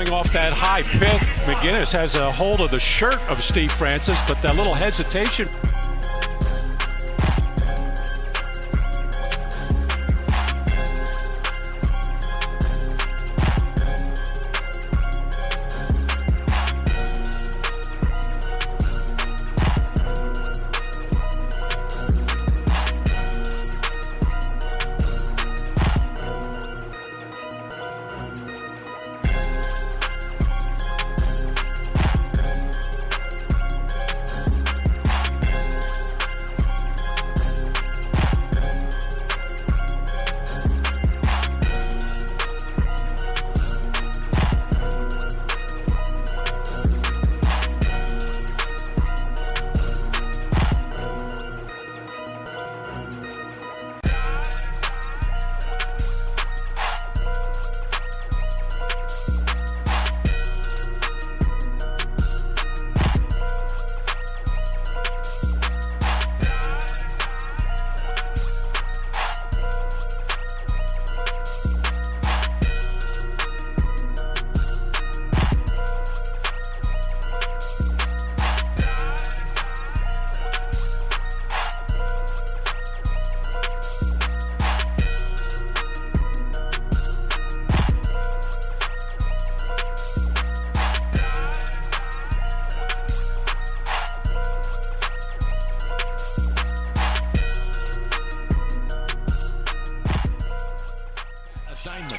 coming off that high pick. McGinnis has a hold of the shirt of Steve Francis, but that little hesitation. Assignment.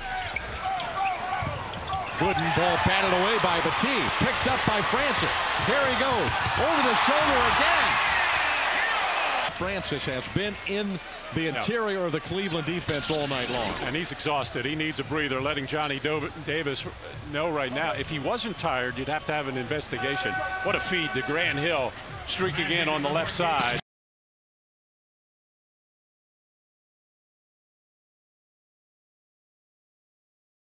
Wooden ball batted away by Battie. Picked up by Francis. Here he goes. Over the shoulder again. Francis has been in the interior of the Cleveland defense all night long. And he's exhausted. He needs a breather. Letting Johnny Davis know right now. If he wasn't tired, you'd have to have an investigation. What a feed to Grant Hill, streaking in on the left side.